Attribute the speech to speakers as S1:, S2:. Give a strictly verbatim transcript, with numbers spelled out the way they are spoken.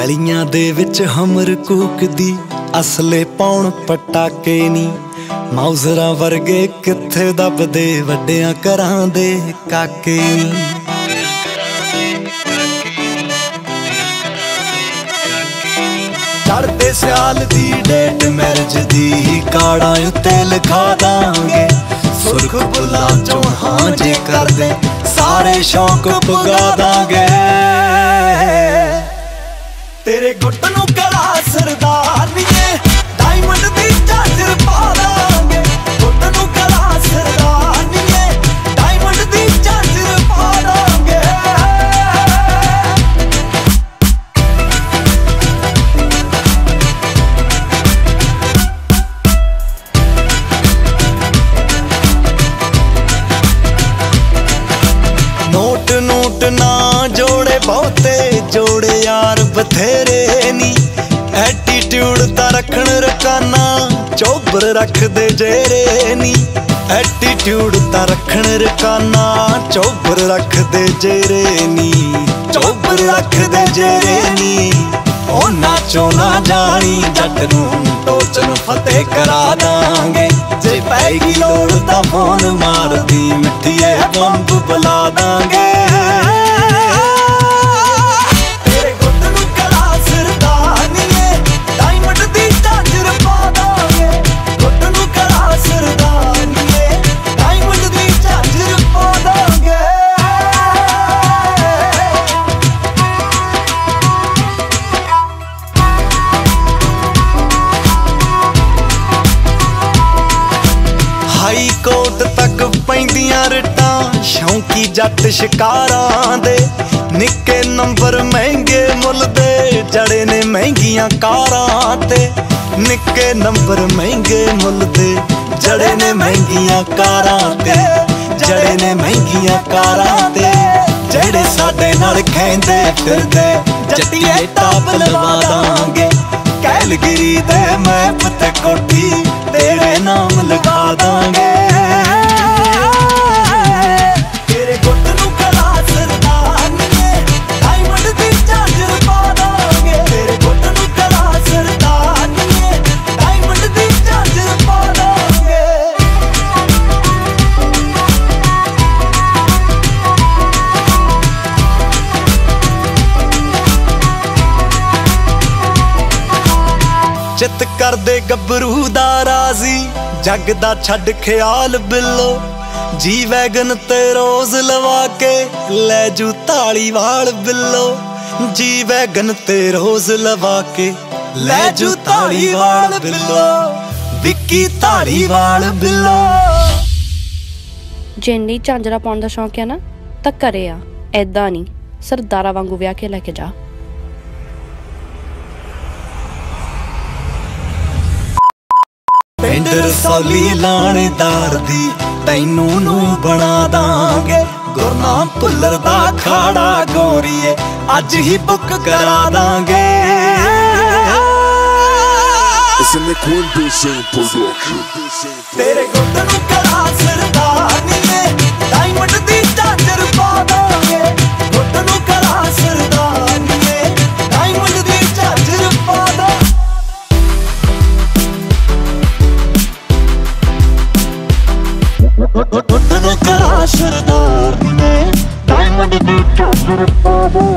S1: ਗਲੀਆਂ ਦੇ ਵਿੱਚ ਹਮਰ ਕੂਕਦੀ ਅਸਲੇ ਪਾਉਣ ਪਟਾਕੇ ਨੀ ਮੌਜ਼ਰਾਂ ਵਰਗੇ ਕਿੱਥੇ ਦੱਬਦੇ ਵੱਡਿਆਂ ਘਰਾਂ ਦੇ ਕਾਕੇ ਨੀ ਚੜ੍ਹਦੇ ਸਿਆਲ ਦੀ ਡੇਟ ਮੈਰਿਜ ਦੀ ਕਾਰਡਾਂ ਉੱਤੇ ਲਿਖਾ ਦਾਂਗੇ ਸੁਰਖ ਬੁੱਲਾਂ ਚੋਂ ਹਾਂ ਜੇ ਕਰਦੇ ਸਾਰੇ ਸ਼ੌਕ ਪੁਗਾ ਦਾਂਗੇ ਤੇਰੇ ਗੁੱਟ ਨੂੰ ਕਲਾ ਸਰਦਾਰਨੀਏ ਡਾਇਮੰਡ ਦੀ ਝਾਂਜਰ ਪਾ ਦਾਂਗੇ ਗੁੱਟ ਨੂੰ ਕਲਾ ਸਰਦਾਰਨੀਏ ਡਾਇਮੰਡ ਦੀ ਝਾਂਜਰ ਪਾ ਦਾਂਗੇ ਨੋਟ ਨੋਟ ਨਾ ਜੋੜੇ ਬਹੁਤੇ ਜੋੜੇ ਯਾਰ ਬਥੇਰੇ ਨੀ ਐਟੀਟਿਊਡ ਤਾਂ ਰੱਖਣ ਰਕਾਨਾ ਚੋਬਰ ਰੱਖਦੇ ਜੇਰੇ ਨੀ ਐਟੀਟਿਊਡ ਤਾਂ ਰੱਖਣ ਰਕਾਨਾ ਚੋਬਰ ਰੱਖਦੇ ਜੇਰੇ ਨੀ ਚੋਬਰ ਰੱਖਦੇ ਜੇਰੇ ਨੀ ਉਹਨਾਂ ਚੋਂ ਨਾ ਜਾਣੀ ਜੱਟ ਨੂੰ ਟੋਚਨ ਫਤਿਹ ਕਰਾ ਦਾਂਗੇ ਜੇ ਪੈਗੀ ਲੋੜ ਤਾਂ ਫੋਨ ਮਾਰਦੀ ਮਿੱਠੀਏ ਬੰਬ ਬੁਲਾ ਦਾਂਗੇ ਹਾਈ ਕੋਟ ਤੱਕ ਪੈਂਦੀਆਂ ਰਿਟਾਂ ਸ਼ੌਂਕੀ ਜੱਟ ਸ਼ਿਕਾਰਾਂ ਦੇ ਨਿੱਕੇ ਨੰਬਰ ਮਹਿੰਗੇ ਮੁੱਲ ਦੇ ਜੜੇ ਨੇ ਮਹਿੰਗੀਆਂ ਕਾਰਾਂ ਤੇ ਨਿੱਕੇ ਨੰਬਰ ਮਹਿੰਗੇ ਮੁੱਲ ਦੇ ਜੜੇ ਨੇ ਮਹਿੰਗੀਆਂ ਕਾਰਾਂ ਤੇ ਜੜੇ ਨੇ ਮਹਿੰਗੀਆਂ ਕਾਰਾਂ ਤੇ ਜਿਹੜੇ ਸਾਡੇ ਨਾਲ ਖੈਂਦੇ ਫਿਰਦੇ ਜੱਟੀਏ ਟਾਪ ਲਵਾ ਦਾਂਗੇ ਕੈਲਗਰੀ ਦੇ ਮੈਪ ਤੇ ਕੋਠੀ ਤੇਰੇ ਨਾਮ ਲਿਖਾ ਦਾਂਗੇ ਤੇਰੇ ਗੁੱਟ ਨੂੰ ਕਲਾ ਸਰਦਾਰਨੀਏ ਡਾਇਮੰਡ ਦੀ ਝਾਂਜਰ ਪਾ ਦਾਂਗੇ ਤੇਰੇ ਗੁੱਟ ਨੂੰ ਕਲਾ ਸਰਦਾਰਨੀਏ ਡਾਇਮੰਡ ਦੀ ਝਾਂਜਰ ਪਾ ਦਾਂਗੇ ਚਿੱਤ ਕਰਦੇ ਗੱਭਰੂ ਦਾ ਰਾਜ਼ੀ ਜੱਗ ਦਾ ਛੱਡ ਖਿਆਲ ਬਿੱਲੋ ਜੀ ਵੈਗਨ ਤੇ ਰੋਜ਼ ਲਵਾ ਕੇ ਲੈ ਜੂ ਧਾਲੀਵਾਲ ਬਿੱਲੋ ਜੀ ਵੈਗਨ ਤੇ ਰੋਜ਼ ਲਵਾ ਕੇ ਲੈ ਜੂ ਧਾਲੀਵਾਲ ਬਿੱਲੋ ਵਿੱਕੀ ਧਾਲੀਵਾਲ ਬਿੱਲੋ
S2: ਜੇ ਨਹੀਂ ਝਾਂਜਰਾ ਪਾਉਣ ਦਾ ਸ਼ੌਂਕ ਹੈ ਨਾ ਤਾਂ ਘਰੇ ਆ ਐਦਾਂ ਨਹੀਂ ਸਰਦਾਰਾ ਵਾਂਗੂ ਵਿਆਹ ਕੇ ਲੈ ਕੇ ਜਾ
S1: ਪਿੰਡ ਰਸੌਲੀ ਲਾਣੇਦਾਰ ਦੀ ਤੈਨੂੰ ਨੂੰ ਬਣਾ ਦਾਂਗੇ ਗੁਰਨਾਮ ਭੁੱਲਰ ਦਾ ਖਾੜਾ ਗੋਰੀਏ ਅੱਜ ਹੀ ਬੁੱਕ ਕਰਾ ਦਾਂਗੇ ਤੇਰੇ ਗੁੱਟ ਨੂੰ ਕਲਾ ਸਰਦਾਰਨੀਏ ਡਾਇਮੰਡ ਦੀ ਝਾਂਜਰ ਪਾ ਦਾਂਗੇ ਗੁੱਟ ਨੂੰ ਕਲਾ ਸਰਦਾਰਨੀਏ ਡਾਇਮੰਡ ਦੀ ਝਾਂਜਰ ਪਾ ਦਾਂਗੇ ਗੁੱਟ ਨੂੰ ਕਲਾ ਸਰਦਾਰਨੀਏ ਡਾਇਮੰਡ ਦੀ ਝਾਂਜਰ ਪਾ ਦਾਂਗੇ